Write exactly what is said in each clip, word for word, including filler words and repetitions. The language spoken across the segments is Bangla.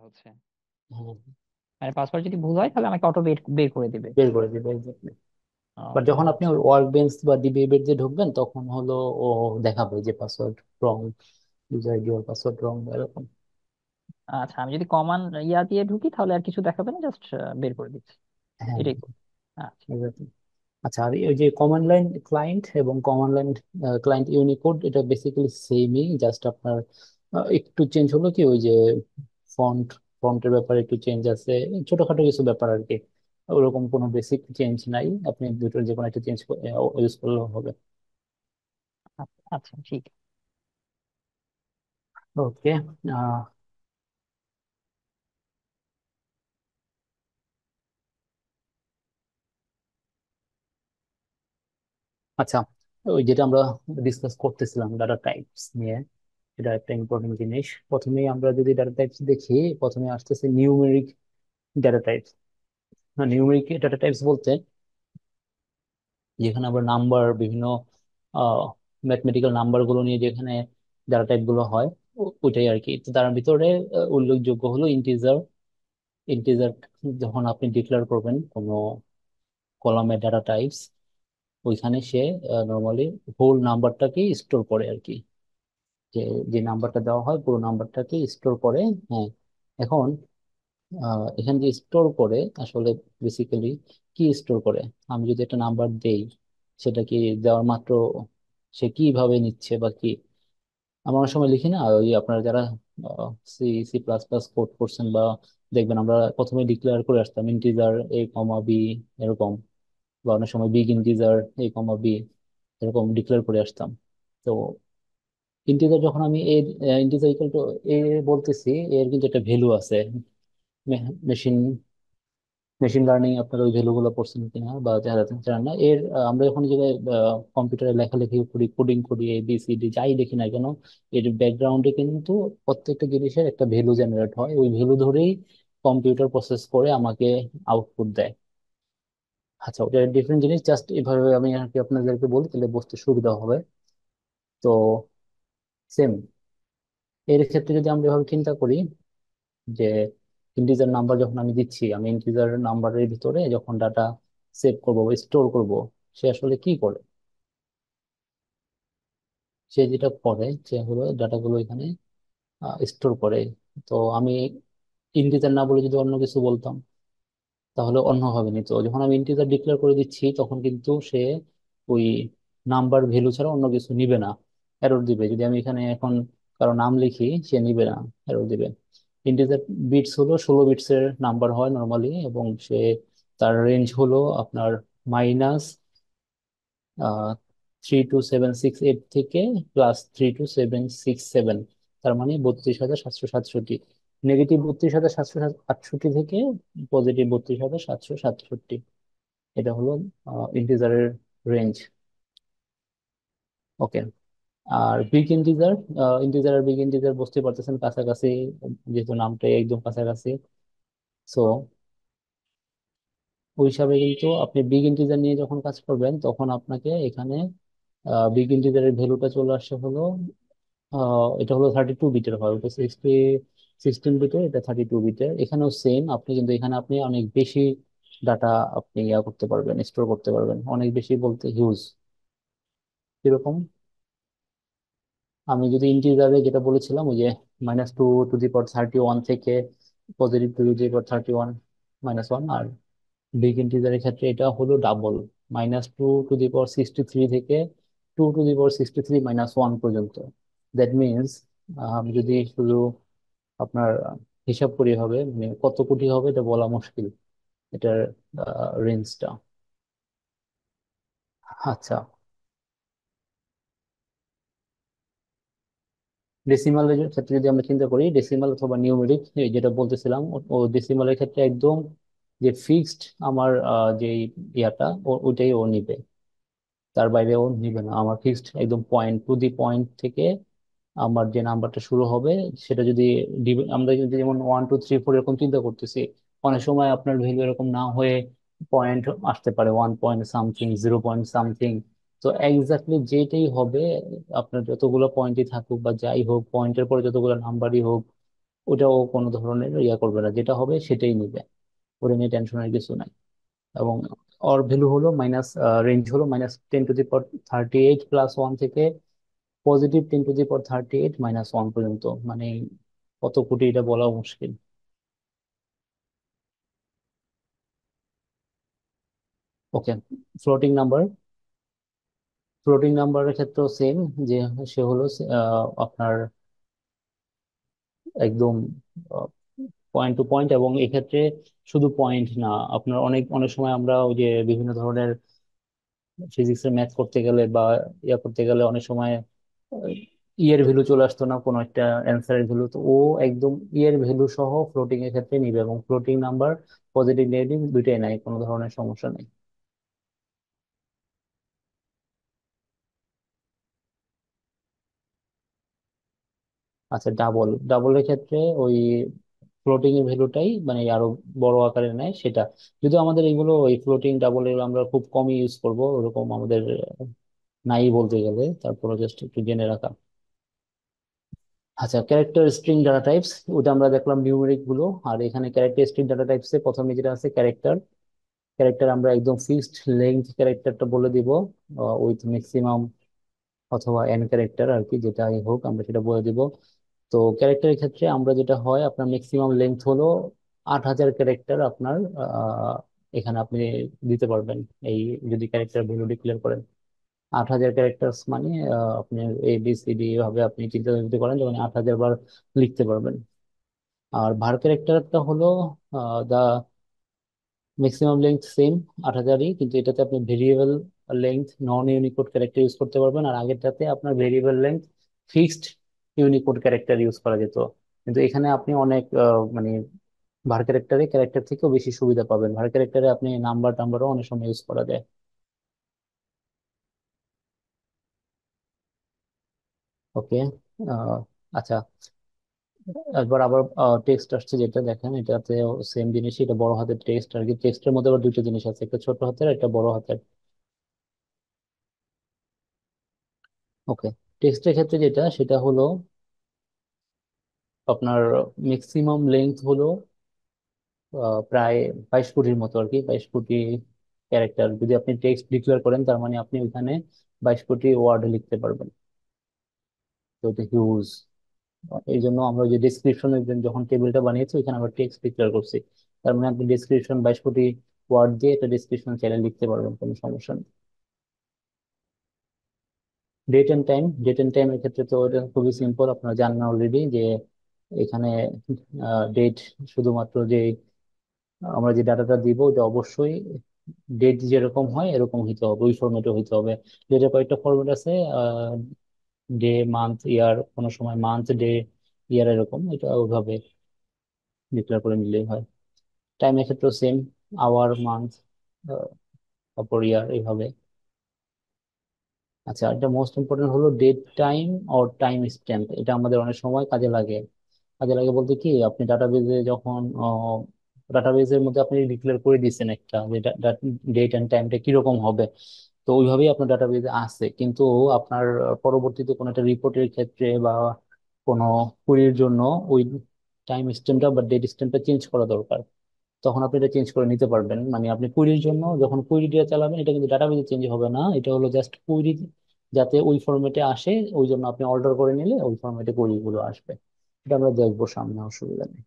হচ্ছে। হ্যাঁ, মানে পাসওয়ার্ড যদি ভুল হয় তাহলে আমাকে অটো বের বের করে দিবে। বের করে দিবে exactly। বাট ও যখন আপনি আচ্ছা। ওয়ার্ক বেঞ্চ বা ডিবিএ বেঞ্চ যে ঢুকবেন তখন হলো ও দেখাবে যে পাসওয়ার্ড রং, ইউজার আইডি ওর পাসওয়ার্ড রং এরকম। আচ্ছা, আমি যদি কমান ইয়া দিয়ে ঢুকি তাহলে আর কিছু দেখাবে না, জাস্ট বের করে দিচ্ছি, হ্যাঁ এটাই তো। আচ্ছা। exactly। আচ্ছা, আর ওই যে কমান্ড লাইন ক্লায়েন্ট এবং কমান্ড লাইন ক্লায়েন্ট ইউনিকোড, এটা বেসিক্যালি সেমই, জাস্ট আপনার আহ, একটু চেঞ্জ হলো কি ওই যে ফন্ট ফন্টের ব্যাপারে একটু চেঞ্জ আছে, ছোটখাটো কিছু ব্যাপার আর কি। ওরকম কোনো বেসিক চেঞ্জ নাই, আপনি দুটোর যে কোনো একটা চেঞ্জ ইউজ করলেও হবে। আচ্ছা আচ্ছা, ঠিক। ওকে। আচ্ছা, ওই যেটা আমরা ডিসকাস করতেছিলাম ডাটা টাইপস নিয়ে, এটা একটা ইম্পর্টেন্ট জিনিস। প্রথমেই আমরা যদি ডাটা টাইপস দেখি, প্রথমে আসতেছে numeric data types. Numeric data types বলতে যেখানে আবার নাম্বার, বিভিন্ন ম্যাথমেটিক্যাল নাম্বার গুলো নিয়ে যেখানে ডাটা টাইপ গুলো হয়, ও- ওইটাই আর কি। তো তার ভিতরে আহ, উল্লেখযোগ্য হলো ইন্টিজার। ইন্টিজার যখন আপনি ডিক্লেয়ার করবেন কোনো কলামের ডাটা টাইপস, ওইখানে সে নর্মালি হোল নাম্বারটাকে স্টোর করে আর কি। যে যে নাম্বারটা দেওয়া হয় পুরো নাম্বারটাকে স্টোর করে। হ্যাঁ, এখন আহ, এখানে যে স্টোর করে আসলে বেসিক্যালি কি স্টোর করে, আমি যদি একটা নাম্বার দেই, সেটা কি দেওয়ার মাত্র সে কিভাবে নিচ্ছে বা কি। আমরা অনেক সময় লিখি না, ওই আপনারা যারা C C plus plus code করছেন বা দেখবেন, আমরা প্রথমে ডিক্লেয়ার করে আসতাম ইন্টিজার এ কমা বি এরকম, বা অনেক সময় big integer a comma b এরকম ডিক্লেয়ার করে আসতাম। তো ইন্টিজার যখন আমি a integer equal to a বলতেছি, এর কিন্তু একটা ভ্যালু আছে। মেশিন মেশিন লার্নিং আপনারা ওই ভ্যালু গুলো পড়ছেন কিনা বা যারা জানেন না, এর আহ, আমরা যখন যে কম্পিউটারে লেখালেখি করি, কোডিং করি, এ বি সি ডি যাই দেখি না কেন, এর ব্যাকগ্রাউন্ডে কিন্তু প্রত্যেকটা জিনিসের একটা ভ্যালু জেনারেট হয়, ওই ভ্যালু ধরেই কম্পিউটার প্রসেস করে আমাকে আউটপুট দেয়। আচ্ছা, ওটা ডিফারেন্ট জিনিস, জাস্ট এভাবে আমি আর কি আপনাদেরকে বলি তাহলে বুঝতে সুবিধা হবে। তো সেম এর ক্ষেত্রে যদি আমরা এভাবে চিন্তা করি যে ইন্টিজার নাম্বার যখন আমি দিচ্ছি, আমি ইন্টিজার নাম্বারের ভিতরে যখন ডাটা সেভ করবো বা স্টোর করব, সে আসলে কি করে। সে যেটা করে সে হলো ডাটাগুলো এখানে স্টোর করে। তো আমি ইন্টিজার না বলে যদি অন্য কিছু বলতাম তাহলে অন্যভাবে নিত। যখন আমি ইন্টিজার ডিক্লেয়ার করে দিচ্ছি তখন কিন্তু সে ওই নাম্বার ভ্যালু ছাড়া অন্য কিছু নিবে না, এরর দিবে। যদি আমি এখানে এখন কারো নাম লিখি, সে নিবে না, এরর দিবে। ইন্টিজার বিটস হলো ষোলো বিটস এর নাম্বার হয় নর্মালি, এবং সে তার রেঞ্জ হলো আপনার minus three two seven six eight থেকে plus three two seven six seven, তার মানে বত্রিশ হাজার সাতশো সাতষট্টি। নেগেটিভ বত্রিশ হাজার সাতশো আটষট্টি থেকে পজিটিভ বত্রিশ হাজার সাতশো সাতষট্টি। এটা হলো ইন্টিজারের রেঞ্জ। ওকে। আর বিগ ইন্টিজার, ইন্টিজার আর বিগ ইন্টিজার বুঝতে পারতেছেন কাছাকাছি, যেহেতু নামটাই একদম কাছাকাছি। সো ওই হিসাবে কিন্তু আপনি বিগ ইন্টিজার নিয়ে যখন কাজ করবেন তখন আপনাকে এখানে বিগ ইন্টিজারের ভ্যালুটা চলে আসছে হলো আহ, এটা হলো থার্টি টু বিটের হয়, ওটা সিক্সটি সিক্সটিন বিটের, এটা থার্টি টু বিটের। এখানেও সেম, আপনি কিন্তু এখানে আপনি অনেক বেশি ডাটা আপনি ইয়া করতে পারবেন, স্টোর করতে পারবেন। অনেক বেশি বলতে হিউজ। এরকম আমি যদি ইন্টিজারে যেটা বলেছিলাম ওই যে minus two two the power thirty one থেকে positive two the power thirty one minus one, R big ইন্টিজারের ক্ষেত্রে এটা হলো double, minus two two the power sixty three থেকে two two the power sixty three minus one পর্যন্ত। দ্যাট মিনস আমি যদি শুধু আপনার হিসাব করি হবে, মানে কত কোটি হবে এটা বলা মুশকিল, এটার রেঞ্জটা। আচ্ছা, ডেসিমালের ক্ষেত্রে যদি আমরা চিন্তা করি, ডেসিমাল অথবা নিউমেরিক যেটা বলতেছিলাম, ও ও ডেসিমালের ক্ষেত্রে একদম যে ফিক্সড আমার আহ, যে ইয়াটা ও- ওইটাই ও নিবে, তার বাইরে ও নিবে না। আমার ফিক্সড একদম পয়েন্ট টু দি পয়েন্ট থেকে আমার যে নাম্বারটা শুরু হবে সেটা যদি ডিভ- আমরা যদি যেমন ওয়ান টু থ্রি ফোর এরকম চিন্তা করতেছি, অনেক সময় আপনার ভ্যালু এরকম না হয়ে পয়েন্ট আসতে পারে, one point something, zero point something. তো এক্স্যাক্টলি যেটাই হবে, আপনার যতগুলো পয়েন্টই থাকুক বা যাই হোক, পয়েন্টের পরে যতগুলো নাম্বারই হোক, ওটাও কোনো ধরনের ইয়া করবে না, যেটা হবে সেটাই নিবে, ওটা নিয়ে টেনশনের কিছু নাই। এবং অর ভ্যালু হলো মাইনাস, রেঞ্জ হলো minus ten to the power thirty eight plus one থেকে positive ten to the power thirty eight minus one পর্যন্ত। মানে কত কোটি এটা বলা মুশকিল। ওকে, ফ্লোটিং নাম্বার। ফ্লোটিং নাম্বারের ক্ষেত্রেও সেম, যে সে হলো আহ, আপনার একদম পয়েন্ট টু পয়েন্ট। এবং এক্ষেত্রে শুধু পয়েন্ট না, আপনার অনেক অনেক সময় আমরা ওই যে বিভিন্ন ধরনের ফিজিক্সের ম্যাথ করতে গেলে বা ইয়া করতে গেলে অনেক সময় ইয়ের ভ্যালু চলে আসতো না কোনো একটা অ্যান্সারের ভ্যালু, তো ও একদম ইয়ের ভ্যালু সহ ফ্লোটিং এর ক্ষেত্রে নিবে, এবং ফ্লোটিং নাম্বার পজিটিভ নেগেটিভ দুইটাই নাই, কোনো ধরনের সমস্যা নেই। আচ্ছা, ডাবল ডাবলের ক্ষেত্রে ওই ফ্লোটিং এর ভ্যালুটাই মানে আরো বড় আকারে নেয় সেটা। যদিও আমাদের এগুলো ওই ফ্লোটিং ডাবল এর আমরা খুব কমই ইউজ করব, ওরকম আমাদের নাই বলতে গেলে, তারপরে জাস্ট একটু জেনে রাখা। আচ্ছা, ক্যারেক্টার স্ট্রিং ডাটা টাইপস, ওটা আমরা দেখলাম নিউমেরিক গুলো। আর এখানে ক্যারেক্টার স্ট্রিং ডাটা টাইপসে প্রথমে যেটা আছে ক্যারেক্টার। ক্যারেক্টার আমরা একদম ফিক্সড লেন্থ ক্যারেক্টারটা বলে দিব, উইথ ম্যাক্সিমাম অথবা এন ক্যারেক্টার আর কি, যেটাই হোক আমরা সেটা বলে দিব। তো ক্যারেক্টারের ক্ষেত্রে আমরা যেটা হয়, আপনার ম্যাক্সিমাম লেন্থ হলো আট হাজার ক্যারেক্টার আপনার আহ, এখানে আপনি দিতে পারবেন। এই যদি ক্যারেক্টার ভ্যালু ডিক্লেয়ার করেন, আট হাজার ক্যারেক্টার মানে আহ, আপনি এ বি সি ডি ভাবে আপনি চিন্তা যদি করেন তখন আট হাজার বার লিখতে পারবেন। আর ভার ক্যারেক্টারটা হলো দা ম্যাক্সিমাম লেন্থ সেম আট হাজারই, কিন্তু এটাতে আপনি variable length non Unicode character use করতে পারবেন, আর আগেরটাতে আপনার variable length fixed Unicode character use করা যেত। কিন্তু এখানে আপনি অনেক আহ, মানে ভার ক্যারেক্টারে ক্যারেক্টার থেকেও বেশি সুবিধা পাবেন, ভার ক্যারেক্টারে আপনি নাম্বার টাম্বারও অনেক সময় ইউজ করা যায়। ওকে। আচ্ছা, একবার আবার টেক্সট আসছে, যেটা দেখেন এটাতে সেম জিনিসই, এটা বড় হাতের টেক্সট আর কি। টেক্সটের মধ্যে আবার দুটো জিনিস আছে, একটা ছোট হাতের একটা বড় হাতের। ওকে, টেক্সটের ক্ষেত্রে যেটা সেটা হলো আপনার ম্যাক্সিমাম লেন্থ হলো আহ, প্রায় বাইশ কোটির মতো আর কি, বাইশ কোটি ক্যারেক্টার যদি আপনি টেক্সট ডিক্লেয়ার করেন, তার মানে আপনি ওইখানে বাইশ কোটি ওয়ার্ড লিখতে পারবেন। তো এটা হিউজ। এই জন্য আমরা ওই যে ডিসক্রিপশনের যখন টেবিলটা বানিয়েছি ওইখানে আমরা টেক্সট ডিক্লেয়ার করছি। তার মানে আপনি ডিসক্রিপশন বাইশ কোটি ওয়ার্ড দিয়ে এটা ডিসক্রিপশন চাইলে লিখতে পারবেন, কোনো সমস্যা নেই। Date and time, date and টাইমের ক্ষেত্রে তো এটা খুবই সিম্পল, আপনারা জানেন অলরেডি যে এখানে ডেট শুধুমাত্র যে আমরা যে ডাটাটা দিব ওটা অবশ্যই ডেট যেরকম হয় এরকম হইতে হবে, ওই ফরম্যাটে হইতে হবে। ডেটের কয়েকটা ফরম্যাট আছে, ডে মান্থ ইয়ার, কোনো সময় মান্থ ডে ইয়ার, এরকম এটা ওইভাবে ডিক্লেয়ার করে নিলেই হয়। টাইমের ক্ষেত্রেও সেম, আওয়ার মান্থ তারপর ইয়ার এইভাবে। আচ্ছা, এটা মোস্ট ইম্পর্টেন্ট হলো date time or time stamp, এটা আমাদের অনেক সময় কাজে লাগে। কাজে লাগে বলতে কি, আপনি ডাটাবেজে যখন ডাটাবেজের মধ্যে আপনি ডিক্লেয়ার করে দিচ্ছেন একটা যে ডেট অ্যান্ড টাইমটা কিরকম হবে, তো ওইভাবেই আপনার ডাটাবেজে আছে, কিন্তু আপনার পরবর্তীতে কোনো একটা রিপোর্টের ক্ষেত্রে বা কোনো কুড়ির জন্য ওই টাইম স্ট্যাম্পটা বা ডেট স্ট্যাম্পটা চেঞ্জ করা দরকার। তখন আপনি এটা চেঞ্জ করে নিতে পারবেন, মানে আপনি কুইরির জন্য যখন কুইরি দিয়ে চালাবেন, এটা কিন্তু ডাটাবেজে চেঞ্জ হবে না, এটা হলো জাস্ট কুইরি যাতে ওই ফরম্যাটে আসে, ওই জন্য আপনি অর্ডার করে নিলে ওই ফরম্যাটে কুইরি গুলো আসবে। এটা আমরা দেখবো সামনে, অসুবিধা নেই।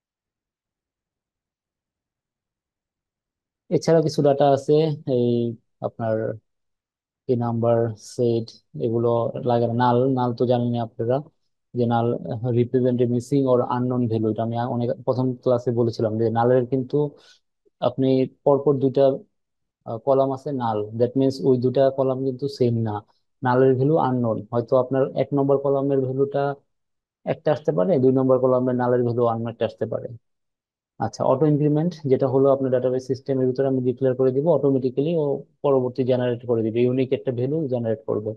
এছাড়া কিছু ডাটা আছে, এই আপনার এই নাম্বার সেট এগুলো লাগে না। নাল, নাল তো জানেন আপনারা, যে null represent missing or unknown value, এটা আমি অনেক প্রথম ক্লাসে বলেছিলাম যে নালের কিন্তু আপনি পরপর দুইটা কলাম আছে নাল, দ্যাট মিনস ওই দুটা কলাম কিন্তু সেম না। নালের ভ্যালু আননোন, হয়তো আপনার এক নম্বর কলামের ভ্যালুটা একটা আসতে পারে, দুই নম্বর কলামের নালের ভ্যালু অন্য একটা আসতে পারে। আচ্ছা, অটো ইনক্রিমেন্ট যেটা হলো আপনার ডাটাবেস সিস্টেমের ভিতরে আমি ডিক্লেয়ার করে দিব, অটোমেটিক্যালি ও পরবর্তী জেনারেট করে দিবে, ইউনিক একটা ভ্যালু জেনারেট করবে।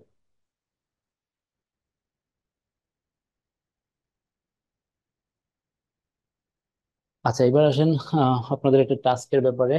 আচ্ছা, এবার আসেন আহ, আপনাদের একটা টাস্কের ব্যাপারে।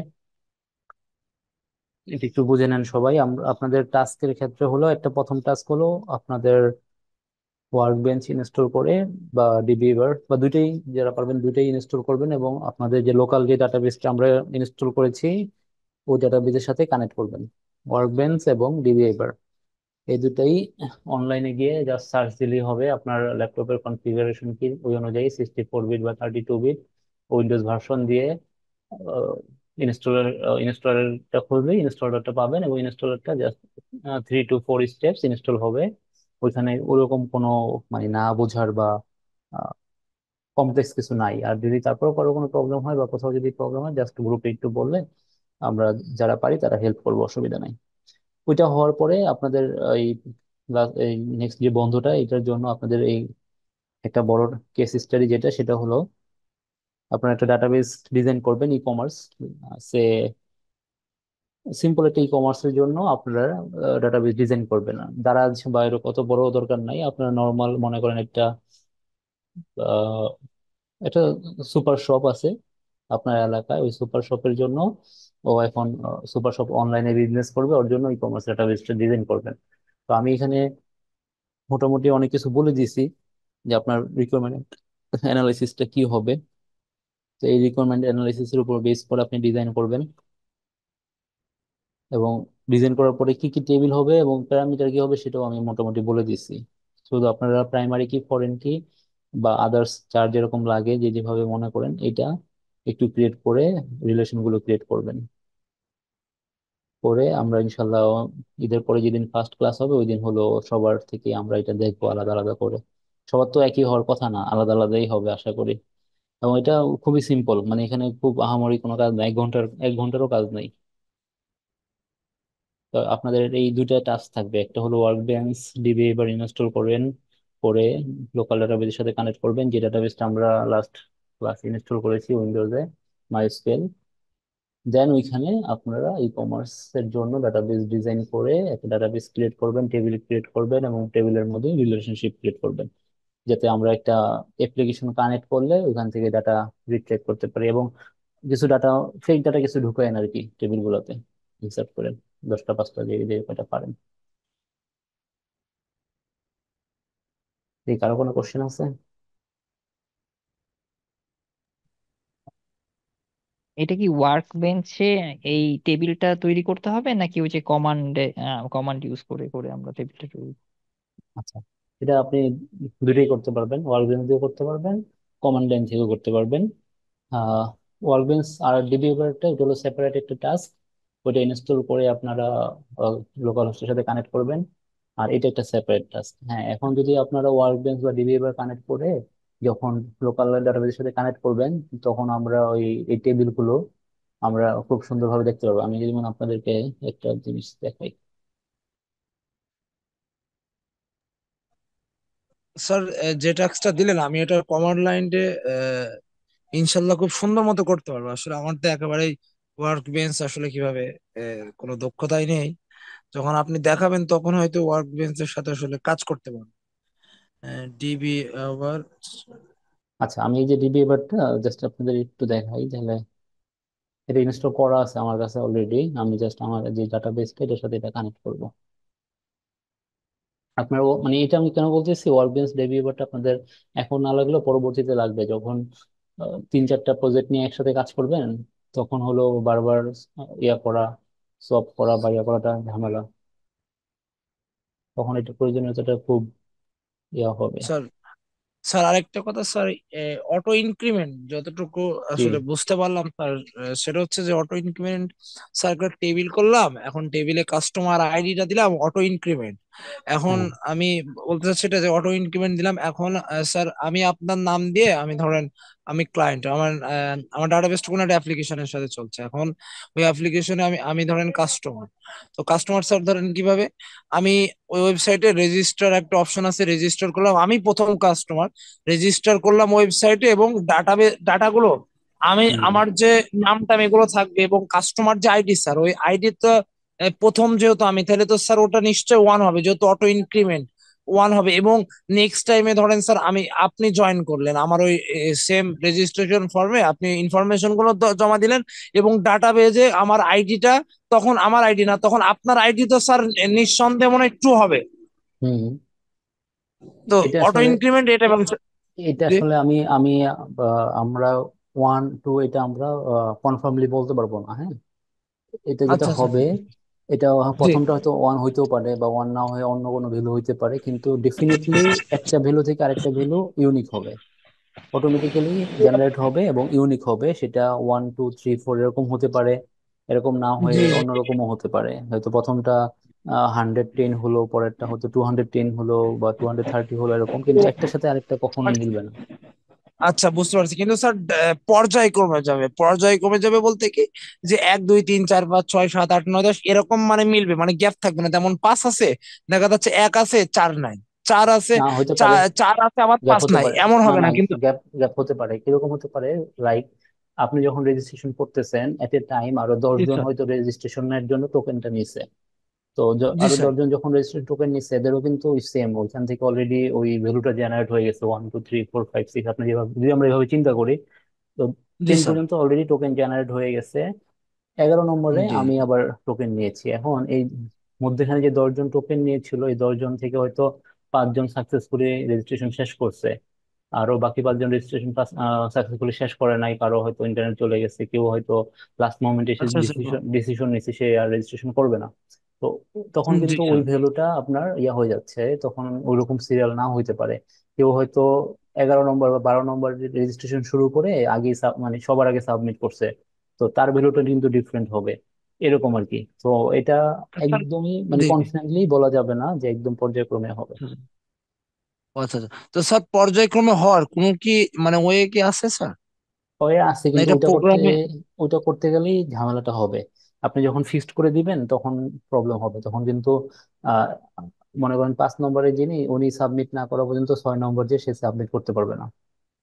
এটা একটু বুঝে নেন সবাই। আমরা আপনাদের টাস্কের ক্ষেত্রে হলো একটা প্রথম টাস্ক হলো আপনাদের ওয়ার্ক বেঞ্চ ইনস্টল করে বা ডিবিএবার বা দুইটাই, যারা পারবেন দুইটাই ইনস্টল করবেন, এবং আপনাদের যে লোকাল যে ডাটাবেসটা আমরা ইনস্টল করেছি ওই ডাটাবেসের সাথে কানেক্ট করবেন, ওয়ার্ক বেঞ্চ এবং ডিবিএবার এই দুটাই। অনলাইনে গিয়ে জাস্ট সার্চ দিলেই হবে আপনার ল্যাপটপের কনফিগারেশন কি, ওই অনুযায়ী সিক্সটি ফোর বিট বা thirty two bit Windows version দিয়ে ইনস্টলার ইনস্টলারটা খুলবে, ইনস্টলারটা পাবেন, এবং ইনস্টলারটা just three to four steps install হবে। ওইখানে ওরকম কোনো মানে না বোঝার বা কমপ্লেক্স কিছু নাই। আর যদি তারপরে কারো কোনো প্রবলেম হয় বা কোথাও যদি প্রবলেম হয়, জাস্ট গ্রুপে একটু বললে আমরা যারা পারি তারা হেল্প করবো, অসুবিধা নাই। ওইটা হওয়ার পরে আপনাদের এই এই নেক্সট যে বন্ধুটা, এটার জন্য আপনাদের এই একটা বড় কেস স্টাডি যেটা, সেটা হলো আপনারা একটা ডাটাবেস ডিজাইন করবেন ই কমার্স। সে সিম্পল একটা ই কমার্সের জন্য আপনারা ডাটাবেস ডিজাইন করবেন না, দারাজ বা এরকম কত বড় দরকার নাই। আপনারা নর্মাল মনে করেন একটা আহ, একটা সুপার শপ আছে আপনার এলাকায়, ওই সুপার শপের জন্য ও এখন সুপার শপ অনলাইনে বিজনেস করবে, ওর জন্য ই কমার্স ডাটাবেসটা ডিজাইন করবেন। তো আমি এখানে মোটামুটি অনেক কিছু বলে দিয়েছি যে আপনার রিকোয়ারমেন্ট অ্যানালাইসিসটা কি হবে। তো এই রিকোয়ারমেন্ট অ্যানালাইসিসের উপর বেস করে আপনি ডিজাইন করবেন, এবং ডিজাইন করার পরে কি কি টেবিল হবে এবং প্যারামিটার কি হবে সেটাও আমি মোটামুটি বলে দিচ্ছি। শুধু আপনারা প্রাইমারি কি, ফরেন কি বা আদার্স চার যেরকম লাগে যে যেভাবে মনে করেন এটা একটু ক্রিয়েট করে রিলেশন গুলো ক্রিয়েট করবেন। করে আমরা ইনশাল্লাহ ঈদের পরে যেদিন ফার্স্ট ক্লাস হবে ওই দিন হলো সবার থেকে আমরা এটা দেখবো আলাদা আলাদা করে। সবার তো একই হওয়ার কথা না, আলাদা আলাদাই হবে আশা করি। এবং এটা খুবই সিম্পল, মানে এখানে খুব আহামরি কোনো কাজ নাই, এক ঘন্টার এক ঘন্টারও কাজ নাই। তো আপনাদের এই দুইটা টাস্ক থাকবে, একটা হলো ওয়ার্ক বেঞ্চ ডিবি এবার ইনস্টল করবেন, করে লোকাল ডাটাবেসের সাথে কানেক্ট করবেন, যে ডাটাবেসটা আমরা লাস্ট ক্লাস ইনস্টল করেছি উইন্ডোজে, মাইস্কুয়েল। দেন ওইখানে আপনারা ই কমার্সের জন্য ডাটাবেস ডিজাইন করে একটা ডাটাবেস ক্রিয়েট করবেন, টেবিল ক্রিয়েট করবেন, এবং টেবিলের মধ্যে রিলেশনশিপ ক্রিয়েট করবেন, যাতে আমরা একটা অ্যাপ্লিকেশন কানেক্ট করলে ওখান থেকে ডাটা রিট্রেক করতে পারি, এবং কিছু ডাটা, ফেক ডাটা কিছু ঢুকায় আর কি টেবিল গুলোতে ইনসার্ট করেন, দশটা পাঁচটা যে যে কয়টা পারেন। এই কারো কোনো কোশ্চেন আছে? এটা কি ওয়ার্ক বেঞ্চে এই টেবিলটা তৈরি করতে হবে, নাকি ওই যে কমান্ডে কমান্ড ইউজ করে করে আমরা টেবিলটা তৈরি? আচ্ছা, এটা আপনি দুটোই করতে পারবেন, ওয়ার্ক বেঞ্চ দিয়েও করতে পারবেন, কমান্ড লাইন থেকেও করতে পারবেন। আহ ওয়ার্কবেঞ্চ আর ডিবিএবারটা এটা হলো সেপারেট একটা টাস্ক, ওইটা ইনস্টল করে আপনারা লোকাল হোস্টের সাথে কানেক্ট করবেন, আর এটা একটা সেপারেট টাস্ক। হ্যাঁ, এখন যদি আপনারা ওয়ার্কবেঞ্চ বা ডিবিএবার কানেক্ট করে যখন লোকাল ডাটাবেসের সাথে কানেক্ট করবেন, তখন আমরা ওই এই টেবিলগুলো আমরা খুব সুন্দরভাবে দেখতে পারবো। আমি যেমন আপনাদেরকে একটা জিনিস দেখাই। স্যার, যে টাস্কটা দিলেন আমি এটা কমান্ড লাইনে ইনশাল্লাহ খুব সুন্দর মতো করতে পারবো। আসলে আমার তো একেবারেই ওয়ার্ক বেঞ্চ আসলে কিভাবে আহ, কোনো দক্ষতাই নেই। যখন আপনি দেখাবেন তখন হয়তো ওয়ার্ক বেঞ্চের সাথে আসলে কাজ করতে পারবো। ডিবি আবার আচ্ছা, আমি এই যে ডিবিএবারটা জাস্ট আপনাদের একটু দেখাই তাহলে। এটা ইনস্টল করা আছে আমার কাছে অলরেডি, আমি জাস্ট আমার যে ডাটাবেসটা এটার সাথে এটা কানেক্ট করবো। আপনার ও- মানে এটা আমি কেন বলতেছি, ওয়ার্কবেঞ্চ ডেভেলপারটা আপনাদের এখন না লাগলেও পরবর্তীতে লাগবে, যখন আহ, তিন চারটা প্রজেক্ট নিয়ে একসাথে কাজ করবেন, তখন হলো বারবার আহ, ইয়া করা, সলভ করা বা ইয়া করাটা ঝামেলা, তখন এটা প্রয়োজনীয়তাটা খুব ইয়া হবে। স্যার স্যার আরেকটা কথা স্যার, অটো ইনক্রিমেন্ট যতটুকু জি। আসলে বুঝতে পারলাম স্যার, আহ, সেটা হচ্ছে যে অটো ইনক্রিমেন্ট স্যার একটা টেবিল করলাম, এখন টেবিলে কাস্টমার আইডিটা দিলাম অটো ইনক্রিমেন্ট। এখন হ্যাঁ। আমি বলতে চাচ্ছি এটা যে অটো ইনক্রিমেন্ট দিলাম, এখন আহ, স্যার আমি আপনার নাম দিয়ে আমি ধরেন আমি ক্লায়েন্ট, আমার আহ, আমার ডাটাবেস কোনো একটা অ্যাপ্লিকেশনের সাথে চলছে, এখন ওই অ্যাপ্লিকেশনে আমি আমি ধরেন কাস্টমার। তো কাস্টমার স্যার ধরেন কিভাবে আমি ওই ওয়েবসাইটে রেজিস্টার একটা অপশন আছে, রেজিস্টার করলাম, আমি প্রথম কাস্টমার, রেজিস্টার করলাম ওয়েবসাইটে, এবং ডাটাবে ডাটাগুলো আমি হুম। আমার যে নামটা এগুলো থাকবে, এবং কাস্টমার যে আইডি স্যার ওই আইডি তো আহ, প্রথম যেহেতু আমি, তাহলে তো স্যার ওটা নিশ্চয়ই ওয়ান হবে যেহেতু অটো ইনক্রিমেন্ট ওয়ান হবে। এবং নেক্সট টাইমে ধরেন স্যার আমি আপনি জয়েন করলেন আমার ওই সেম রেজিস্ট্রেশন ফর্মে, আপনি ইনফরমেশন গুলো দ- জমা দিলেন, এবং ডাটা বেজে আমার আইডিটা তখন আমার আইডি না, তখন আপনার আইডি তো স্যার নিঃসন্দেহে মনে হয় ট্রু হবে। হুম। তো এটা অটো আসলে ইনক্রিমেন্ট এটা এবং এটা জি, আসলে আমি আমি আহ, আমরা ওয়ান টু এটা আমরা কনফার্মলি বলতে পারবো না, হ্যাঁ। এটা যেটা আচ্ছা আচ্ছা, হবে, এটা জি প্রথমটা হয়তো ওয়ান হইতেও পারে বা ওয়ান না হয়ে অন্য কোনো ভ্যালু হইতে পারে, কিন্তু ডেফিনেটলি একটা ভ্যালু থেকে আরেকটা ভ্যালু ইউনিক হবে, অটোমেটিক্যালি জেনারেট হবে এবং ইউনিক হবে। সেটা ওয়ান টু থ্রি ফোর এরকম হতে পারে, এরকম না হয়ে জি অন্যরকমও হতে পারে। হয়তো প্রথমটা হান্ড্রেড টেন হলো, পরেরটা হয়তো টু হান্ড্রেড টেন হলো বা টু হান্ড্রেড থার্টি হলো, এরকম, কিন্তু একটার সাথে আরেকটা কখনোই মিলবে না। আচ্ছা, বুঝতে পারছি, কিন্তু স্যার পর্যায়ক্রমে যাবে, পর্যায়ক্রমে যাবে বলতে কি, যে এক দুই তিন চার পাঁচ ছয় সাত আট নয় দশ এরকম মানে মিলবে, মানে গ্যাপ থাকবে না, যেমন পাঁচ আছে দেখা যাচ্ছে এক আছে চার নাই, চার আছে না, হইতে পারে, চার চার আছে আবার গ্যাপ পাঁচ হতে নাই, পারে। এমন না হবে না, না কিন্তু। গ্যাপ গ্যাপ হতে পারে, কিরকম হতে পারে, লাইক আপনি যখন রেজিস্ট্রেশন করতেছেন এট এ টাইম আরো দশ জি জন স্যার, হয়তো রেজিস্ট্রেশনের জন্য টোকেনটা নিছে। তো য- জি আরো স্যার, দশজন যখন রেজিস্ট্রেশন টোকেন নিচ্ছে, এদেরও কিন্তু সেম ওইখান থেকে অলরেডি ওই ভ্যালুটা জেনারেট হয়ে গেছে, one two three four five six, আপনি যেভাবে, যদি আমরা এভাবে চিন্তা করি, তো জি টেন স্যার, পর্যন্ত অলরেডি টোকেন জেনারেট হয়ে গেছে। এগারো নম্বরে জি, আমি আবার টোকেন নিয়েছি। এখন এই মধ্যেখানে যে দশজন টোকেন নিয়েছিল, এই দশজন থেকে হয়তো পাঁচজন সাকসেসফুলি রেজিস্ট্রেশন শেষ করছে, আরো বাকি পাঁচজন রেজিস্ট্রেশন সাকসেসফুলি শেষ করে নাই, কারো হয়তো ইন্টারনেট চলে গেছে, কেউ হয়তো লাস্ট মোমেন্টে এসে আচ্ছা আচ্ছা, ডিসিশন ডিসিশন নিচ্ছে সে আর রেজিস্ট্রেশন করবে না। তো তখন জি কিন্তু ওই স্যার, ভ্যালুটা আপনার ইয়া হয়ে যাচ্ছে, তখন ওইরকম সিরিয়াল না হইতে পারে। কেউ হয়তো এগারো নম্বর বা বারো নম্বর রেজিস্ট্রেশন শুরু করে আগে মানে সবার আগে সাবমিট করছে, তো তার ভ্যালুটা কিন্তু ডিফারেন্ট হবে, এরকম আর কি। তো এটা স্যার, একদমই মানে জি জি, কনফিডেন্টলি বলা যাবে না যে একদম পর্যায়ক্রমে হবে। হুম, ও আচ্ছা আচ্ছা, তো স্যার পর্যায়ক্রমে হওয়ার কোনো কি মানে ওয়ে কি আছে স্যার, হয়ে আসছে, না কিন্তু এটা ওইটা করতে প্রোগ্রামে? ওইটা করতে গেলেই ঝামেলাটা হবে। আপনি যখন ফিক্সড করে দিবেন তখন প্রবলেম হবে, তখন কিন্তু আহ মনে করেন পাঁচ নম্বরে যিনি, উনি সাবমিট না করা পর্যন্ত ছয় নম্বর যে সে সাবমিট করতে পারবে না।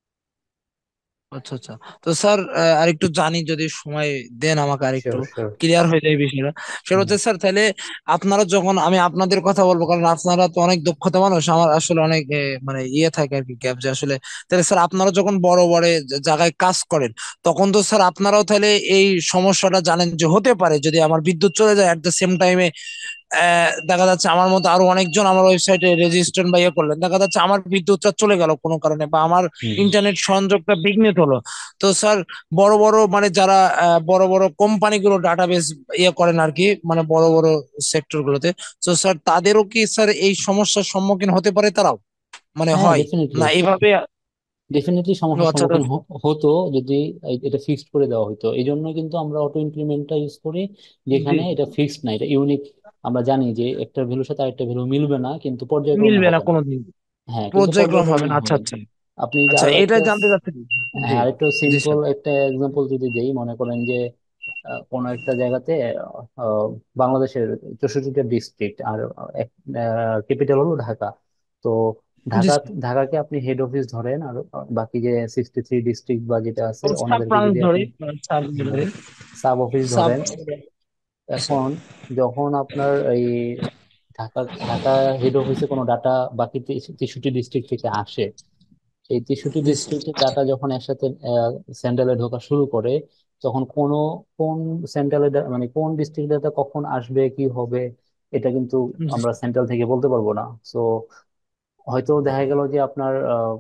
আচ্ছা আচ্ছা, তো স্যার আর একটু জানি যদি সময় দেন আমাকে আর একটু শিওর শিওর। ক্লিয়ার হয়ে যায় বিষয়টা। সেটা হুম। হচ্ছে স্যার, তাহলে আপনারা যখন, আমি আপনাদের কথা বলবো কারণ আপনারা তো অনেক দক্ষতা মানুষ, আমার আসলে অনেক এ, মানে ইয়ে থাকে আর কি, গ্যাপ যে আসলে, তাহলে স্যার আপনারা যখন বড় বড় জা- জায়গায় কাজ করেন, তখন তো স্যার আপনারাও তাহলে এই সমস্যাটা জানেন যে হতে পারে যদি আমার বিদ্যুৎ চলে যায়, এট দ্য সেম টাইমে আহ, দেখা যাচ্ছে আমার মতো আরো অনেকজন আমার ওয়েবসাইটে রেজিস্ট্রেশন বা ইয়ে করলেন, দেখা যাচ্ছে আমার বিদ্যুৎটা চলে গেল কোনো কারণে বা আমার হুম। ইন্টারনেট সংযোগটা বিঘ্নিত হলো। তো স্যার বড় বড় মানে যারা আহ, বড় বড় কোম্পানিগুলো ডাটাবেস ইয়ে করেন আর কি, মানে বড় বড় সেক্টর গুলোতে, তো স্যার তাদেরও কি স্যার এই সমস্যার সম্মুখীন হতে পারে তারাও, মানে হ্যাঁ, হয় ডেফিনেটলি, না এইভাবে? ডেফিনেটলি ও সমস্যার আচ্ছা সম্মুখীন আচ্ছা, হ- হতো যদি এই- এটা ফিক্সড করে দেওয়া হতো। এই জন্য কিন্তু আমরা অটো ইনক্রিমেন্টটা ইউজ করি, জি, যেখানে এটা ফিক্সড না, এটা ইউনিক। আমরা জানি যে একটা ভ্যালুর সাথে আরেকটা ভ্যালু মিলবে না, কিন্তু পর্যায়ক্রমে মিলবে না হবে না। কোনোদিন, হ্যাঁ, কিন্তু পর্যায়ক্রম হবে পর্যায়ক্রমে না, আচ্ছা হয়। আচ্ছা, আপনি যদি আচ্ছা আরো এটা একটা জানতে চাচ্ছি। জি, হ্যাঁ, আরেকটু জি সিম্পল স্যার, একটা এক্সাম্পল যদি দেই, মনে করেন যে আহ, কোনো একটা জায়গাতে আহ, বাংলাদেশের চৌষট্টিটা ডিস্ট্রিক্ট আর ক্যাপিটাল হলো ঢাকা। তো জি ঢাকা স্যার, ঢাকাকে আপনি হেড অফিস ধরেন, আর বাকি যে সিক্সটি থ্রি ডিস্ট্রিক্ট বা যেটা আছে সাব ওনাদেরকে ব্রাঞ্চ যদি ধরি, আপনি সাব ধরি, সাব অফিস সাব, ধরেন। এখন যখন আপনার এই ঢাকা ঢাকা হেড অফিসে কোনো ডাটা বাকি তেষট্টি ডিস্ট্রিক্ট থেকে আসে, এই তেষট্টি জি স্যার, ডিস্ট্রিক্টের ডাটা যখন একসাথে সেন্ট্রালে ঢোকা শুরু করে, তখন কোন কোন সেন্ট্রালে মানে কোন ডিস্ট্রিক্ট ডাটা কখন আসবে কি হবে, এটা কিন্তু জি আমরা স্যার, সেন্ট্রাল থেকে বলতে পারবো না। সো হয়তো দেখা গেল যে আপনার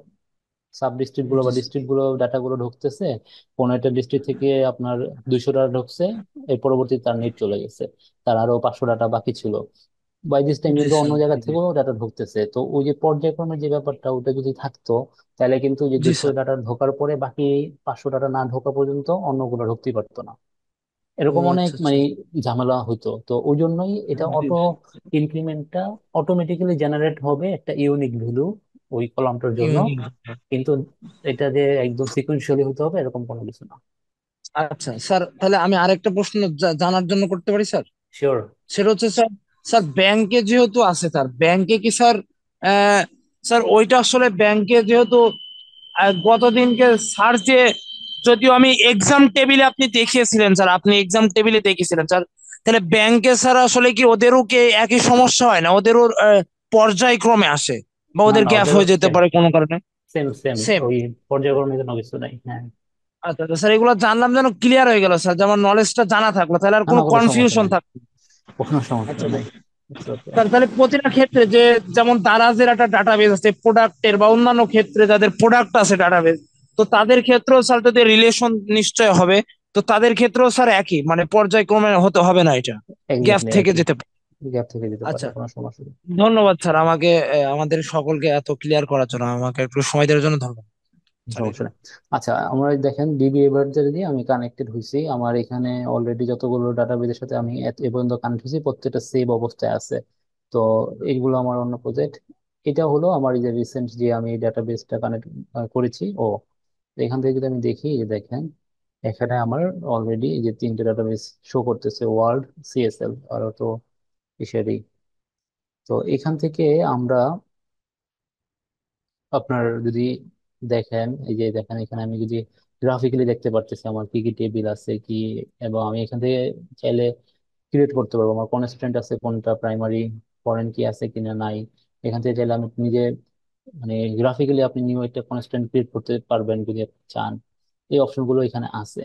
সাব ডিস্ট্রিক্ট গুলো জি বা স্যার, ডিস্ট্রিক্ট গুলো ডাটা গুলো ঢুকতেছে, কোনো একটা ডিস্ট্রিক্ট থেকে আপনার দুইশো ডাটা ঢুকছে, এর পরবর্তীতে তার নেট চলে গেছে, তার আরো পাঁচশো ডাটা বাকি ছিল। বাই দিস টাইম জি কিন্তু অন্য স্যার, জায়গা জি জি, থেকেও ডাটা ঢুকতেছে, তো ওই যে পর্যায়ক্রমে যে ব্যাপারটা ওটা যদি থাকতো, তাহলে কিন্তু যে জি দুইশো স্যার, ডাটা ঢোকার পরে বাকি পাঁচশো ডাটা না ঢোকা পর্যন্ত অন্যগুলো ঢুকতেই পারতো না। ও এরকম অনেক আচ্ছা মানে আচ্ছা, ঝামেলা হইতো। তো ওই জন্যই এটা জি অটো ইনক্রিমেন্টটা অটোমেটিক্যালি জেনারেট হবে একটা ইউনিক ভ্যালু ওই কলামটার জন্য, ইউনিক, কিন্তু এটা যে একদম সিকুয়েন্সিয়ালি হতে হবে এরকম কোনো কিছু না। আচ্ছা স্যার, তাহলে আমি আরেকটা প্রশ্ন জা- জানার জন্য করতে পারি স্যার? শিওর। সেটা হচ্ছে স্যার, স্যার ব্যাংকে যেহেতু আছে স্যার, ব্যাংকে কি স্যার আহ, স্যার ওইটা আসলে ব্যাংকে যেহেতু আহ, গতদিনকে স্যার যে, যদিও আমি এক্সাম টেবিলে আপনি দেখিয়েছিলেন স্যার, আপনি এক্সাম টেবিলে দেখিয়েছিলেন স্যার, তাহলে ব্যাংকে স্যার আসলে কি ওদেরও কি একই সমস্যা হয় না, ওদেরও আহ, পর্যায়ক্রমে আসে বা না ওদের না, গ্যাপ ওদেরও হয়ে যেতে সেম, পারে কোনো কারণে? সেম সেম সেম, ওই পর্যায়ক্রমে কোনো কিছু নাই, হ্যাঁ। আচ্ছা আচ্ছা স্যার, এগুলো জানলাম যেন ক্লিয়ার হয়ে গেল স্যার, যেমন নলেজটা জানা থাকলো, তাহলে আর না না, কোনো কোনো সমস্যা কনফিউশন নাই, থাকলো না। কোনো সমস্যা আচ্ছা নাই। It's okay. স্যার তাহলে প্রতিটা ক্ষেত্রে যে যেমন দারাজের একটা ডাটাবেস আছে প্রোডাক্টের বা অন্যান্য ক্ষেত্রে যাদের প্রোডাক্ট আছে ডাটাবেস, তো তাদের ক্ষেত্রেও স্যার যদি রিলেশন নিশ্চয় হবে, তো তাদের ক্ষেত্রেও স্যার একই মানে পর্যায়ক্রমে হতে হবে না, এটা গ্যাপ এক্স্যাক্টলি থেকে একই, যেতে পারে। গ্যাপ থেকে যেতে পারে, আচ্ছা, কোনো সমস্যা নেই। ধন্যবাদ স্যার আমাকে আহ, আমাদের সকলকে এত ক্লিয়ার করার জন্য, আমাকে একটু সময় দেওয়ার জন্য ধন্যবাদ স্যার। সমস্যা নেই। আচ্ছা, আমরা দেখেন ডিবি এভারেজের দিয়ে আমি কানেক্টেড হয়েছি, আমার এখানে অলরেডি যতগুলো ডাটাবেজের সাথে আমি এত- এ পর্যন্ত কানেক্ট হয়েছি প্রত্যেকটা সেভ অবস্থায় আছে। তো এইগুলো আমার অন্য প্রজেক্ট। এটা হলো আমার এই যে রিসেন্ট যে আমি ডাটাবেসটা কানেক্ট করেছি। ও এখান থেকে যদি আমি দেখি, এই যে দেখেন এখানে আমার অলরেডি এই যে তিনটে ডাটাবেস শো করতেছে, ওয়ার্ল্ড, সিএসএল আর তো ফিশারি। তো এখান থেকে আমরা আপনার যদি দেখেন, এই যে দেখেন এখানে আমি যদি গ্রাফিক্যালি দেখতে পারতেছি আমার কি কি টেবিল আছে কি, এবং আমি এখান থেকে চাইলে ক্রিয়েট করতে পারবো আমার কনস্ট্যান্ট আছে কোনটা, প্রাইমারি ফরেন কি আছে কিনা নাই। এখান থেকে চাইলে আমি নিজে মানে গ্রাফিক্যালি আপনি নিউ একটা কনস্ট্যান্ট ক্রিয়েট করতে পারবেন যদি আপনি চান। এই অপশনগুলো এখানে আছে।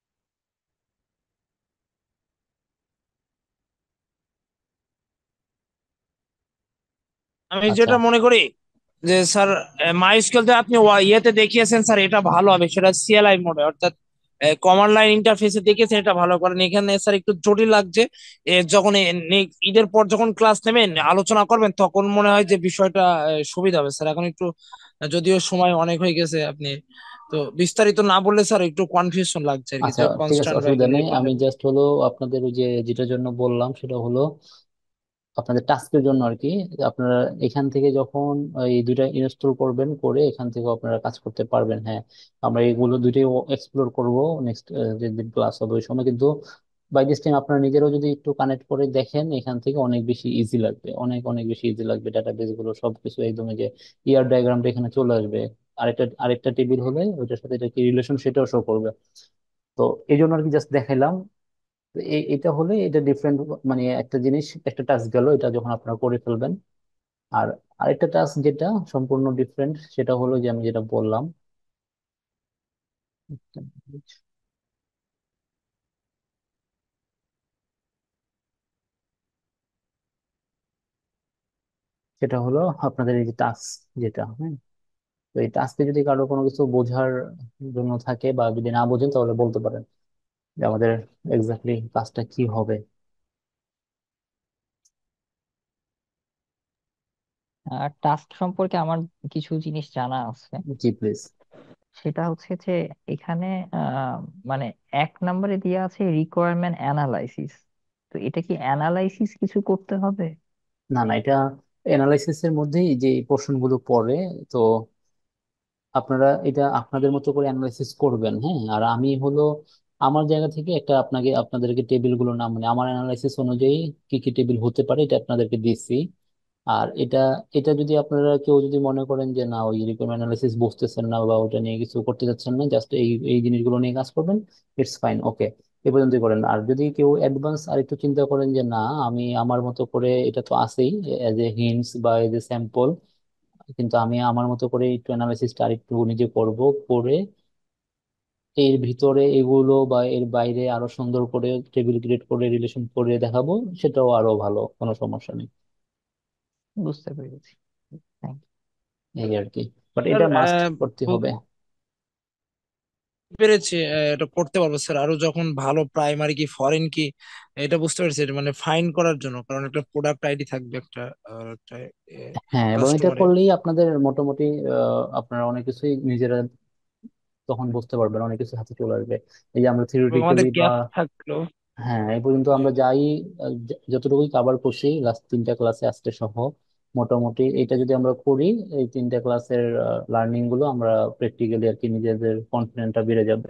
আমি আচ্ছা যেটা মনে করি যে স্যার মাইস্কেল যে আপনি ওয়া- ইয়েতে দেখিয়েছেন স্যার, এটা ভালো হবে, সেটা সিএলআই মোডে অর্থাৎ কমান্ড লাইন ইন্টারফেসে দেখিয়েছেন, এটা ভালো করেন। এখানে স্যার একটু জটিল লাগছে। এ, যখন এ- নে- ঈদের পর যখন ক্লাস নেবেন আলোচনা করবেন তখন মনে হয় যে বিষয়টা আহ, সুবিধা হবে স্যার। এখন একটু আহ, যদিও সময় অনেক হয়ে গেছে, আপনি তো বিস্তারিত না বললে স্যার একটু কনফিউশন লাগছে আর কি, আচ্ছা, যে ঠিক আছে, কনস্ট্যান্ট অসুবিধা ভ্যালু নেই। এই আমি কথাগুলো। জাস্ট হলো আপনাদের ওই যে যেটার জন্য বললাম সেটা হলো আপনাদের টাস্কের জন্য আর কি। আপনারা এখান থেকে যখন এই দুইটা ইনস্টল করবেন, করে এখান থেকে আপনারা কাজ করতে পারবেন। হ্যাঁ, আমরা এগুলো দুইটাই এক্সপ্লোর করব নেক্সট যেদিন ক্লাস হবে ওই সময়। কিন্তু বাই দিস টাইম আপনারা নিজেরাও যদি একটু কানেক্ট করে দেখেন, এখান থেকে অনেক বেশি ইজি লাগবে, অনেক অনেক বেশি ইজি লাগবে। ডাটাবেস গুলো সবকিছু একদম এই যে ইয়ার ডায়াগ্রামটা এখানে চলে আসবে, আরেকটা আরেকটা টেবিল হলে ওইটার সাথে এটা কি রিলেশন সেটাও শো করবে। তো এই জন্য আর কি জাস্ট দেখাইলাম। তো এই এটা হলে এটা ডিফারেন্ট, মানে একটা জিনিস একটা টাস্ক গেল, এটা যখন আপনারা করে ফেলবেন। আর আরেকটা টাস্ক যেটা সম্পূর্ণ ডিফারেন্ট সেটা হলো যে আমি যেটা বললাম, সেটা হলো আপনাদের এই যে টাস্ক যেটা, হ্যাঁ। তো এই টাস্কে যদি কারো কোনো কিছু বোঝার জন্য থাকে বা যদি না বোঝেন তাহলে বলতে পারেন যে আমাদের এক্স্যাক্টলি কাজটা কি হবে। আর টাস্ক সম্পর্কে আমার কিছু জিনিস জানা আছে। জি প্লিজ। সেটা হচ্ছে যে এখানে আহ, মানে এক নম্বরে দেওয়া আছে রিকোয়ারমেন্ট অ্যানালাইসিস। তো এটা কি অ্যানালাইসিস কিছু করতে হবে? না না, এটা এনালাইসিস এর মধ্যেই যে পোর্শন গুলো পড়ে। তো আপনারা এটা আপনাদের মতো করে অ্যানালাইসিস করবেন, হ্যাঁ। আর আমি হলো আমার জায়গা থেকে একটা আপনাকে আপনাদেরকে টেবিল গুলো নাম, মানে আমার অ্যানালাইসিস অনুযায়ী কি কি টেবিল হতে পারে এটা আপনাদেরকে দিচ্ছি। আর এটা এটা যদি আপনারা কেউ যদি মনে করেন যে না ওই রকম অ্যানালাইসিস বুঝতেছেন না বা ওটা নিয়ে কিছু করতে যাচ্ছেন না, জাস্ট এই এই জিনিসগুলো নিয়ে কাজ করবেন, ইটস ফাইন, ওকে, এ পর্যন্তই করেন। আর যদি কেউ অ্যাডভান্স আর একটু চিন্তা করেন যে না আমি আমার মতো করে, এটা তো আছেই এজ এ হিন্টস বা এজ এ স্যাম্পল, কিন্তু আমি আমার মতো করে একটু অ্যানালাইসিসটা আর একটু নিজে করব, করে এর ভিতরে এগুলো বা এর বাইরে আরো সুন্দর করে টেবিল ক্রিয়েট করে রিলেশন করে দেখাবো, সেটাও আরো ভালো, কোনো সমস্যা নেই। বুঝতে পেরেছি। থ্যাংক এই আর কি, বাট স্যার এটা মাস্ট আহ, করতে হবে। বুঝতে পেরেছি, আহ, এটা করতে পারবো স্যার। আরো যখন ভালো প্রাইমারি কি ফরেন কি এটা বুঝতে পেরেছি, এটা মানে ফাইন করার জন্য, কারণ একটা প্রোডাক্ট আইডি থাকবে একটা আহ, একটা হ্যাঁ, এবং এটা কাস্টমারের। করলেই আপনাদের মোটামুটি আহ, আপনারা অনেক কিছুই নিজেরা তখন বুঝতে পারবেন, অনেক কিছু হাতে চলে আসবে। এই যে আমরা এবং আমাদের থিওরিটিক্যালি বা গ্যাপ থাকলো। হ্যাঁ এই পর্যন্ত আমরা যাই আহ, য- যতটুকুই কভার করছি লাস্ট তিনটা ক্লাসে আজকে সহ, মোটামুটি এটা যদি আমরা করি, এই তিনটা ক্লাসের লার্নিং গুলো আমরা প্র্যাকটিক্যালি আর কি নিজেদের কনফিডেন্টটা বেড়ে যাবে।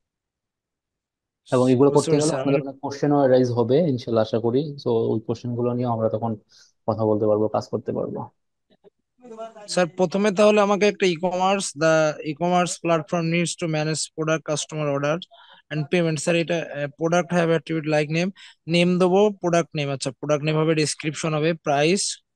এবং এগুলো বুঝতে করতে পেরেছি গেলে স্যার। আপনাদের অনেক কোশ্চেনও রাইজ হবে ইনশাল্লাহ, আশা করি। তো ওই কোশ্চেন গুলো নিয়ে আমরা তখন কথা বলতে পারবো, কাজ করতে পারবো। স্যার প্রথমে তাহলে আমাকে একটা e commerce the e commerce platform needs to manage product customer order and payment, sir এটা product have attribute like name, name দেবো প্রোডাক্ট নেম। আচ্ছা, প্রোডাক্ট নেম হবে, ডিসক্রিপশন হবে, প্রাইস,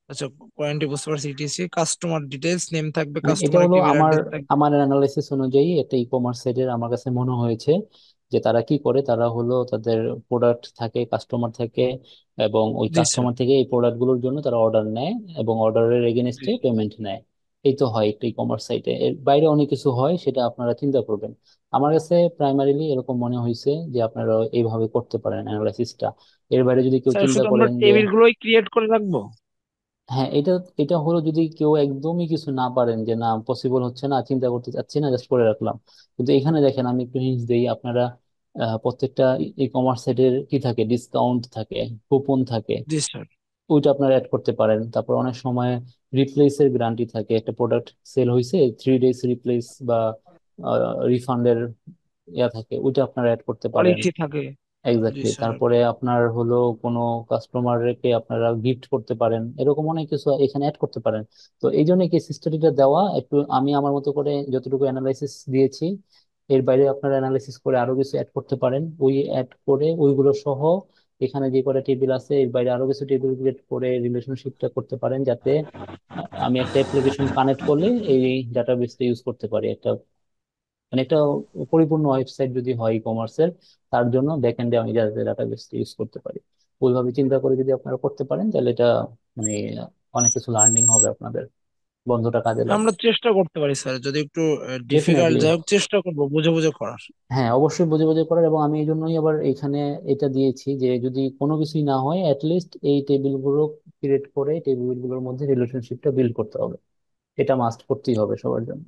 আচ্ছা, কোয়ারেন্টি বুঝতে পারছি। ইটিসি কাস্টমার ডিটেলস, নেম থাকবে, মানে এটা কাস্টমার হলো ইমেল আমার অ্যাড্রেস থাকবে। আমার অ্যানালাইসিস অনুযায়ী একটা ই কমার্স সাইটের আমার কাছে মনে হয়েছে যে তারা কি করে, তারা হলো তাদের প্রোডাক্ট থাকে, কাস্টমার থাকে, এবং ওই জি স্যার। কাস্টমার থেকে এই প্রোডাক্ট গুলোর জন্য তারা অর্ডার নেয় এবং অর্ডারের জি। এগেনস্টে পেমেন্ট নেয়। এই তো হয় একটা ই কমার্স সাইটে, এর বাইরে অনেক কিছু হয়, সেটা আপনারা চিন্তা করবেন। আমার কাছে প্রাইমারিলি এরকম মনে হয়েছে যে আপনারা এইভাবে করতে পারেন অ্যানালাইসিসটা। এর বাইরে যদি কেউ স্যার চিন্তা শুধু আমরা করেন যে, টেবিল গুলোই ক্রিয়েট করে রাখবো? হ্যাঁ, এটা এটা হলো যদি কেউ একদমই কিছু না পারেন, যে না পসিবল হচ্ছে না, চিন্তা করতে চাচ্ছি না, জাস্ট করে রাখলাম। কিন্তু এখানে দেখেন, আমি একটু হিন্টস দিই আপনারা। আহ, প্রত্যেকটা ই কমার্স সাইটের কি থাকে, ডিসকাউন্ট থাকে, কুপন থাকে, জি স্যার। ওইটা আপনারা অ্যাড করতে পারেন। তারপর অনেক সময় রিপ্লেসের গ্যারান্টি থাকে, একটা প্রোডাক্ট সেল হয়েছে, থ্রি ডেজ রিপ্লেস বা রিফান্ডের ইয়া থাকে, ওইটা আপনারা অ্যাড করতে পারেন। পলিসি থাকে। জি এক্স্যাক্টলি। স্যার। তারপরে আপনার হলো কোনো কাস্টমারকে আপনারা গিফট করতে পারেন, এরকম অনেক কিছু এখানে অ্যাড করতে পারেন। তো এই জন্য কেস স্টাডিটা দেওয়া একটু, আমি আমার মতো করে যতটুকু অ্যানালাইসিস দিয়েছি, এর বাইরে আপনারা অ্যানালাইসিস করে আরো কিছু অ্যাড করতে পারেন, ওই অ্যাড করে ওইগুলো সহ এখানে যে কটা টেবিল আছে এর বাইরে আরো কিছু টেবিল ক্রিয়েট করে রিলেশনশিপটা করতে পারেন, যাতে আহ, আমি একটা অ্যাপ্লিকেশন কানেক্ট করলে এই ডাটাবেসটা ইউজ করতে পারি। একটা মানে একটা পরিপূর্ণ ওয়েবসাইট যদি হয় ই কমার্সের, তার জন্য ব্যাকএন্ডে আমি যাতে ডাটাবেস ইউজ করতে পারি, ওইভাবে চিন্তা করে যদি আপনারা করতে পারেন, তাহলে এটা মানে অনেক কিছু লার্নিং হবে আপনাদের, বন্ধটা কাজে আমরা লাগবে। চেষ্টা করতে পারি স্যার, যদি একটু ডিফিকাল্ট ডেফিনেটলি। যাই হোক চেষ্টা করবো বুঝে বুঝে করার। হ্যাঁ, অবশ্যই বুঝে বুঝে করার, এবং আমি এই জন্যই আবার এখানে এটা দিয়েছি যে যদি কোনো কিছুই না হয়, অ্যাটলিস্ট এই টেবিলগুলো ক্রিয়েট করে টেবিলগুলোর মধ্যে রিলেশনশিপটা বিল্ড করতে হবে। এটা মাস্ট করতেই হবে সবার জন্য,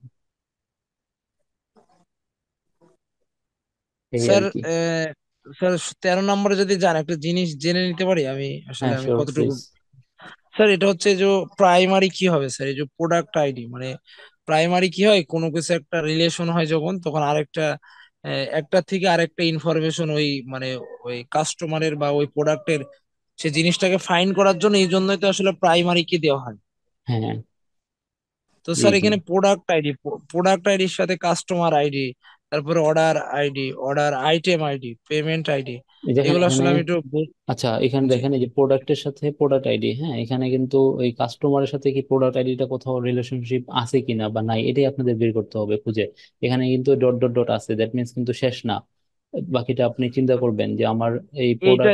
এই আর স্যার কি। আহ, স্যার তেরো নম্বরে যদি যান, একটা জিনিস জেনে নিতে পারি আমি, আসলে হ্যাঁ, আমি শিওর, কতটুকু। প্লিজ। স্যার এটা হচ্ছে যে প্রাইমারি কি হবে স্যার, এই যে প্রোডাক্ট আইডি মানে প্রাইমারি কি হয়, কোনো কিছু একটা রিলেশন হয় যখন, তখন আরেকটা আহ, একটা থেকে আরেকটা ইনফরমেশন ওই মানে ওই কাস্টমারের বা ওই প্রোডাক্টের সে জিনিসটাকে ফাইন্ড করার জন্য, এই জন্যই তো আসলে প্রাইমারি কি দেওয়া হয়। হ্যাঁ, তো জি স্যার জি। এখানে প্রোডাক্ট আইডি, প্রোডাক্ট আইডির সাথে কাস্টমার আইডি, তারপরে order ID, order item ID, payment ID, এই দেখেন এগুলো এখানে, আসলে আমি একটু বল- আচ্ছা এখানে জি। দেখেন এই যে প্রোডাক্টের সাথে প্রোডাক্ট আইডি, হ্যাঁ, এখানে কিন্তু এই কাস্টমারের সাথে কি প্রোডাক্ট আইডিটা কোথাও রিলেশনশিপ আছে কিনা বা নাই, এটাই আপনাদের বের করতে হবে খুঁজে। এখানে কিন্তু ডট ডট ডট আছে, দ্যাট মিন্স কিন্তু শেষ না। বাকিটা আপনি চিন্তা করবেন যে আমার এই এইটা। প্রোডাক্ট,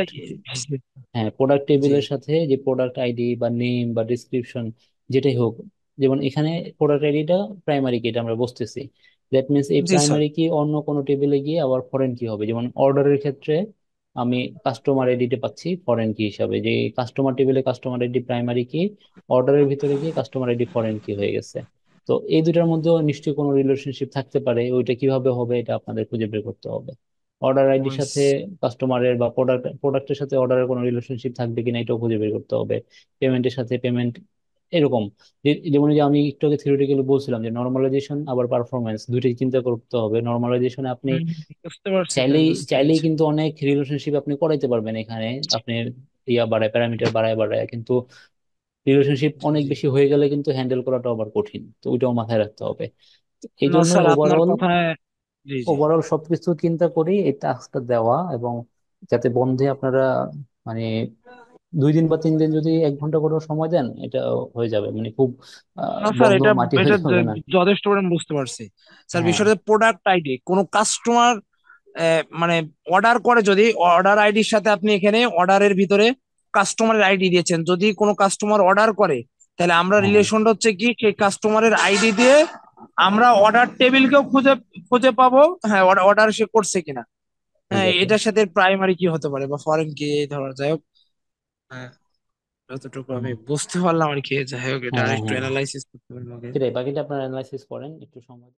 হ্যাঁ, প্রোডাক্ট জি। টেবিলের সাথে যে প্রোডাক্ট আইডি বা নেম বা ডিসক্রিপশন যেটাই হোক, যেমন এখানে প্রোডাক্ট আইডিটা প্রাইমারি কি এটা আমরা বুঝতেছি, দ্যাট মিন্স এই জি স্যার। প্রাইমারি কি অন্য কোনো টেবিলে গিয়ে আবার ফরেন কি হবে, যেমন অর্ডারের ক্ষেত্রে আমি কাস্টমার আইডিতে পাচ্ছি ফরেন কি হিসাবে, যে কাস্টমার টেবিলে কাস্টমার আইডি প্রাইমারি কি, অর্ডারের ভিতরে গিয়ে কাস্টমার আইডি ফরেন কি হয়ে গেছে। তো এই দুটার মধ্যেও নিশ্চয়ই কোনো রিলেশনশিপ থাকতে পারে, ওইটা কিভাবে হবে এটা আপনাদের খুঁজে বের করতে হবে। অর্ডার আইডির ওই সাথে কাস্টমারের বা প্রোডাক্ট প্রোডাক্টের সাথে অর্ডারের কোনো রিলেশনশিপ থাকবে কিনা এটাও খুঁজে বের করতে হবে। পেমেন্টের সাথে পেমেন্ট, এরকম। যে- যেমন এই যে আমি একটু আগে থিওরিটিক্যালি বলছিলাম যে নর্মালাইজেশন আবার পারফরমেন্স দুইটাই চিন্তা করতে হবে। নর্মালাইজেশনে আপনি হুম, বুঝতে পারছি স্যার, চাইলেই বুঝতে চাইলেই পেরেছি। কিন্তু অনেক রিলেশনশিপ আপনি করাইতে পারবেন এখানে, আপনি ইয়া বাড়ায়, প্যারামিটার বাড়ায় বাড়ায়, কিন্তু রিলেশনশিপ জি অনেক জি। বেশি হয়ে গেলে কিন্তু হ্যান্ডেল করাটা আবার কঠিন, তো ওইটাও মাথায় রাখতে হবে। তো এই না জন্যই স্যার, আপনার ওভারঅল কথায়। জি জি। ওভারঅল সবকিছু চিন্তা করি এই টাস্কটা দেওয়া, এবং যাতে বন্ধে আপনারা মানে দুই দিন বা তিন দিন যদি এক ঘন্টা করে সময় দেন, এটা হয়ে যাবে, মানে খুব আহ, না স্যার, বন্ধ এটা মাটি হয়ে এটা যাবে না। য- যথেষ্ট পরিমাণ বুঝতে পারছি। স্যার হ্যাঁ, বিষয়টা প্রোডাক্ট আইডি, কোনো কাস্টমার মানে অর্ডার করে, যদি অর্ডার আইডির সাথে আপনি এখানে অর্ডারের ভিতরে কাস্টমারের আইডি দিয়েছেন, যদি কোনো কাস্টমার অর্ডার করে, তাহলে আমরা হ্যাঁ, রিলেশনটা হচ্ছে কি, সেই কাস্টমারের আইডি দিয়ে আমরা অর্ডার টেবিলকেও খুঁজে খুঁজে পাবো, হ্যাঁ অর্ডার সে করছে কিনা। হ্যাঁ, এক্স্যাক্টলি। এটার সাথে প্রাইমারি কি হতে পারে বা ফরেন কি, এই ধরো যাই হোক। হ্যাঁ, যতটুকু আমি বুঝতে পারলাম আর কি, যাই হোক এটা হ্যাঁ, আর একটু হ্যাঁ, অ্যানালাইসিস করতে পারবো আগে। সেটাই, বাকিটা আপনারা অ্যানালাইসিস করেন একটু সময়